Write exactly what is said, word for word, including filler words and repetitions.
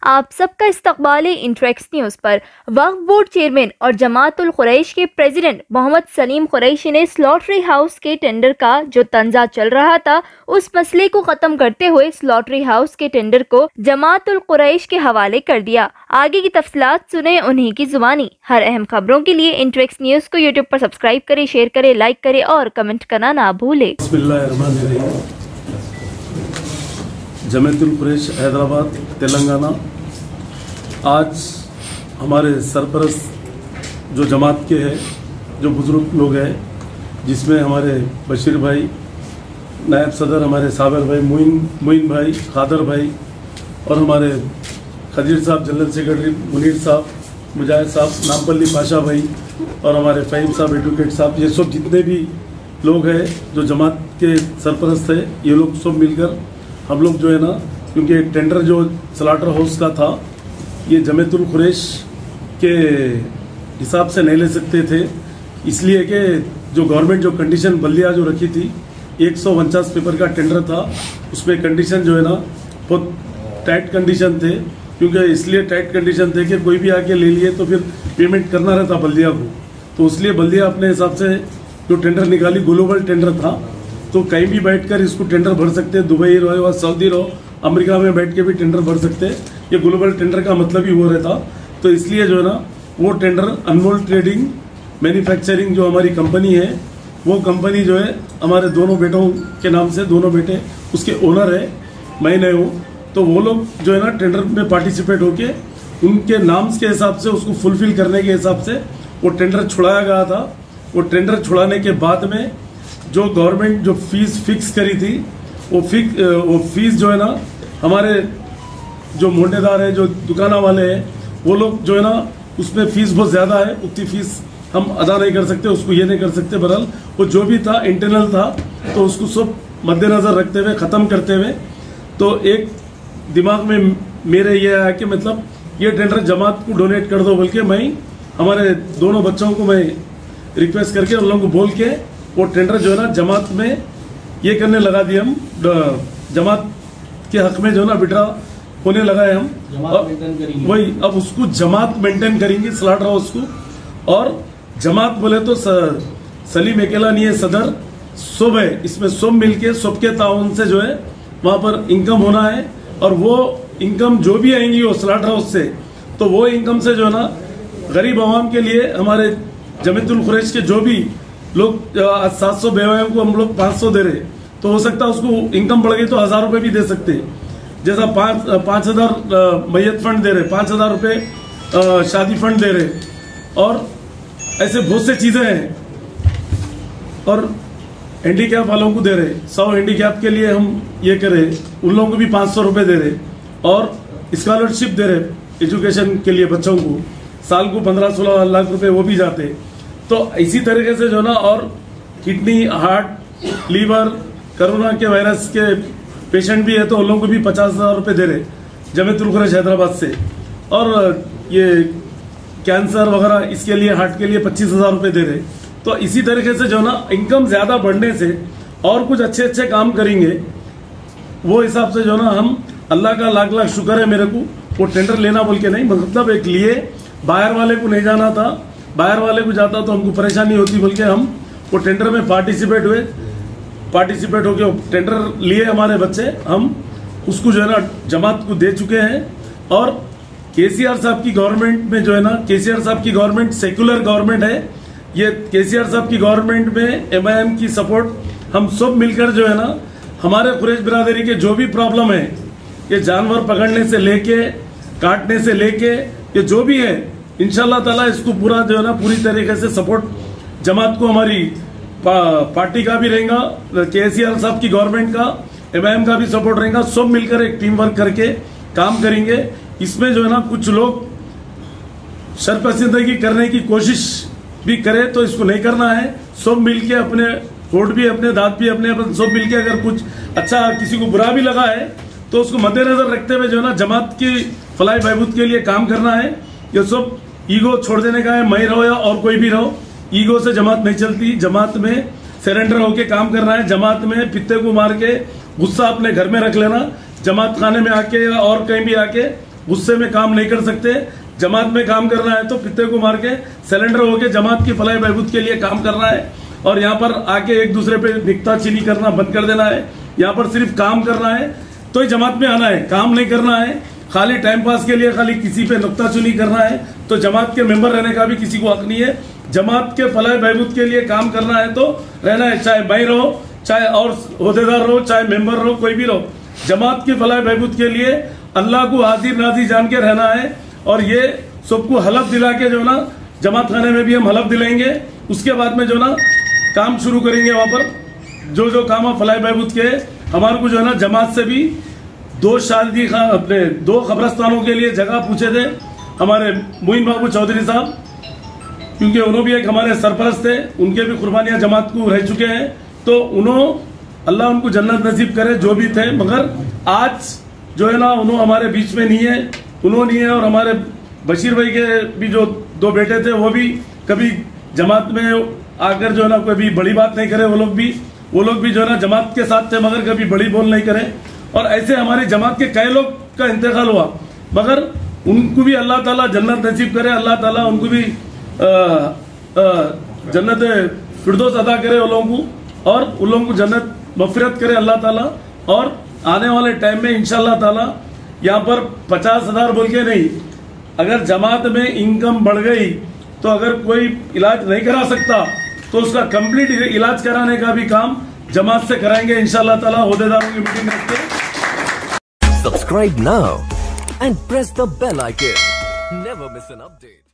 आप सबका इस्तकबाल इंट्रैक्स न्यूज़ पर। वक्फ बोर्ड चेयरमैन और जमातुल कुरैश के प्रेसिडेंट मोहम्मद सलीम कुरैशी ने स्लॉटरी हाउस के टेंडर का जो तंजा चल रहा था उस मसले को ख़त्म करते हुए स्लॉटरी हाउस के टेंडर को जमातुल कुरैश के हवाले कर दिया। आगे की तफसीलात सुने उन्हीं की जुबानी। हर अहम खबरों के लिए इंट्रैक्स न्यूज़ को यूट्यूब पर सब्सक्राइब करें, शेयर करें, लाइक करें और कमेंट करना ना भूलें। जमातुल कुरैश हैदराबाद तेलंगाना, आज हमारे सरपरस्त जो जमात के हैं, जो बुजुर्ग लोग हैं, जिसमें हमारे बशीर भाई, नायब सदर हमारे साबिर भाई, मुइन मुइन भाई, खादर भाई और हमारे खदीर साहब जनरल सेक्रेटरी, मुनीर साहब, मुजाहिद साहब, नामपल्ली पाशा भाई और हमारे फ़हीम साहब एडवोकेट साहब, ये सब जितने भी लोग हैं जो जमात के सरपरस्त है, ये लोग सब मिलकर हम लोग जो है ना, क्योंकि टेंडर जो स्लॉटर हाउस का था ये जमातुल कुरैश के हिसाब से नहीं ले सकते थे, इसलिए कि जो गवर्नमेंट जो कंडीशन बल्दिया जो रखी थी, एक सौ उनचास पेपर का टेंडर था, उसमें कंडीशन जो है ना बहुत टाइट कंडीशन थे, क्योंकि इसलिए टाइट कंडीशन थे कि कोई भी आके ले लिए तो फिर पेमेंट करना रहता बल्दिया को, तो इसलिए बल्दिया अपने हिसाब से जो टेंडर निकाली ग्लोबल टेंडर था, तो कहीं भी बैठकर इसको टेंडर भर सकते हैं, दुबई रहो या सऊदी रहो, अमेरिका में बैठ के भी टेंडर भर सकते हैं। ये ग्लोबल टेंडर का मतलब ही वो रहता, तो इसलिए जो है ना वो टेंडर अनमोल ट्रेडिंग मैन्युफैक्चरिंग जो हमारी कंपनी है, वो कंपनी जो है हमारे दोनों बेटों के नाम से, दोनों बेटे उसके ओनर है, मैं नहीं हूँ, तो वो लोग जो है ना टेंडर में पार्टिसिपेट होके उनके नाम के हिसाब से उसको फुलफिल करने के हिसाब से वो टेंडर छुड़ाया गया था। वो टेंडर छुड़ाने के बाद में जो गवर्नमेंट जो फीस फिक्स करी थी, वो फिक्स वो फीस जो है ना हमारे जो मोटेदार है, जो दुकाना वाले हैं, वो लोग जो है ना उसमें फीस बहुत ज़्यादा है, उतनी फीस हम अदा नहीं कर सकते, उसको ये नहीं कर सकते। बहरहाल वो जो भी था इंटरनल था, तो उसको सब मद्देनज़र रखते हुए ख़त्म करते हुए, तो एक दिमाग में मेरे ये आया कि मतलब ये टेंडर जमात को डोनेट कर दो, बल्कि मैं हमारे दोनों बच्चों को मैं रिक्वेस्ट करके उन लोगों को बोल के वो टेंडर जो है ना जमात में ये करने लगा दिए, हम जमात के हक में जो है ना विड्रा होने लगाए हम, वही अब उसको जमात मेंटेन करेंगी स्लॉटर हाउस को। और जमात बोले तो स, सलीम अकेला नहीं है, सदर सब है, इसमें सब मिलके सबके ताउन से जो है वहां पर इनकम होना है, और वो इनकम जो भी आएंगी वो स्लॉटर हाउस से, तो वो इनकम से जो है ना गरीब आवाम के लिए हमारे जमातुल कुरैश के जो भी लोग सात सौ बेवाओं को हम लोग पाँच सौ दे रहे, तो हो सकता है उसको इनकम बढ़ गई तो हजार रुपए भी दे सकते हैं, जैसा पाँच पाँच हजार मैयत फंड दे रहे, पाँच हजार रुपये शादी फंड दे रहे, और ऐसे बहुत से चीजें हैं। और हैंडीकैप वालों को दे रहे, सौ हैंडीकैप के लिए हम ये करे, उन लोगों को भी पाँच सौ रुपये दे रहे, और स्कॉलरशिप दे रहे एजुकेशन के लिए बच्चों को, साल को पंद्रह सोलह लाख रुपए वो भी जाते। तो इसी तरीके से जो ना, और किडनी, हार्ट, लीवर, कोरोना के वायरस के पेशेंट भी है, तो उन लोगों को भी पचास हजार रुपये दे रहे जमातुल कुरैश हैदराबाद से, और ये कैंसर वगैरह इसके लिए, हार्ट के लिए पच्चीस हजार रुपये दे रहे। तो इसी तरीके से जो ना इनकम ज्यादा बढ़ने से और कुछ अच्छे अच्छे काम करेंगे, वो हिसाब से जो ना हम, अल्लाह का लाख लाख शुक्र है मेरे को, वो टेंडर लेना बोल के नहीं, मतलब एक लिए बाहर वाले को नहीं जाना था, बाहर वाले को जाता तो हमको परेशानी होती, बल्कि हम वो टेंडर में पार्टिसिपेट हुए, पार्टिसिपेट होके टेंडर लिए हमारे बच्चे, हम उसको जो है ना जमात को दे चुके हैं। और केसीआर साहब की गवर्नमेंट में जो है ना, केसीआर साहब की गवर्नमेंट सेक्युलर गवर्नमेंट है, ये केसीआर साहब की गवर्नमेंट में एमआईएम की सपोर्ट हम सब मिलकर जो है ना, हमारे कुरैश बिरादरी के जो भी प्रॉब्लम है, ये जानवर पकड़ने से लेके, काटने से लेके, ये जो भी है, इंशाल्लाह ताला इसको पूरा जो है ना पूरी तरीके से सपोर्ट जमात को, हमारी पा, पार्टी का भी रहेगा, केसीआर साहब की गवर्नमेंट का, एमआईएम का भी सपोर्ट रहेगा, सब मिलकर एक टीम वर्क करके काम करेंगे। इसमें जो है ना कुछ लोग शर्पसिंदगी करने की कोशिश भी करे, तो इसको नहीं करना है, सब मिलके अपने वोट भी अपने, दांत भी अपने, अपने सब मिलके, अगर कुछ अच्छा किसी को बुरा भी लगा है तो उसको मद्देनजर रखते हुए जो है ना जमात की फलाह बहबूद के लिए काम करना है। ये सब ईगो छोड़ देने का है, मैं रहो या और कोई भी रहो, ईगो से जमात नहीं चलती, जमात में सरेंडर होके काम करना है, जमात में पित्ते को मार के गुस्सा अपने घर में रख लेना, जमात खाने में आके या और कहीं भी आके गुस्से में काम नहीं कर सकते। जमात में काम करना है तो पित्ते को मार के सिलेंडर होके जमात की फलाह बहबूद के लिए काम करना है। और यहाँ पर आके एक दूसरे पे नुक्ताचीनी करना बंद कर देना है। यहाँ पर सिर्फ काम करना है तो ही जमात में आना है, काम नहीं करना है। खाली टाइम पास के लिए खाली किसी पे नुक्ताचीनी करना है तो जमात के मेंबर रहने का भी किसी को हक नहीं है। जमात के फलाह बहबूद के लिए काम करना है तो रहना है, चाहे मैं रहो, चाहे और ओहदेदार रहो, चाहे मेंबर रहो, कोई भी रहो। जमात की फलाह बहबूद के लिए अल्लाह को हाजिर नाजिर जान के रहना है। और ये सबको हलफ दिला के जो ना जमात खाने में भी हम हलफ दिलाएंगे। उसके बाद में जो ना काम शुरू करेंगे। वहां पर जो जो काम फलाह बहबूद के हमारे को जो है ना जमात से भी दो शादी खान अपने दो कब्रस्तानों के लिए जगह पूछे थे हमारे मोइन बाबू चौधरी साहब, क्योंकि उन्होंने भी एक हमारे सरपरस्त थे, उनके भी कुर्बानियां जमात को रह चुके हैं। तो उन्होंने अल्लाह उनको जन्नत नसीब करे जो भी थे। मगर आज जो है ना उन्होंने हमारे बीच में नहीं है, उन्होंने नहीं है। और हमारे बशीर भाई के भी जो दो बेटे थे वो भी कभी जमात में आकर जो है ना कोई भी बड़ी बात नहीं करे। वो लोग भी वो लोग भी जो है ना जमात के साथ थे मगर कभी बड़ी बोल नहीं करे। और ऐसे हमारी जमात के कई लोग का इंतकाल हुआ मगर उनको भी अल्लाह ताला जन्नत नसीब करे। अल्लाह ताला उनको भी आ, आ, जन्नत फिरदौस अदा करे उन लोगों को, और उन लोगों को जन्नत मफरत करे अल्लाह ताला। और आने वाले टाइम में इंशाल्लाह ताला यहाँ पर पचास हजार बोल के नहीं, अगर जमात में इनकम बढ़ गई तो अगर कोई इलाज नहीं करा सकता तो उसका कंप्लीट इलाज कराने का भी काम जमात से कराएंगे इंशाल्लाह ताला। ओहदेदारों की मीटिंग रख के subscribe now and press the bell icon, never miss an update.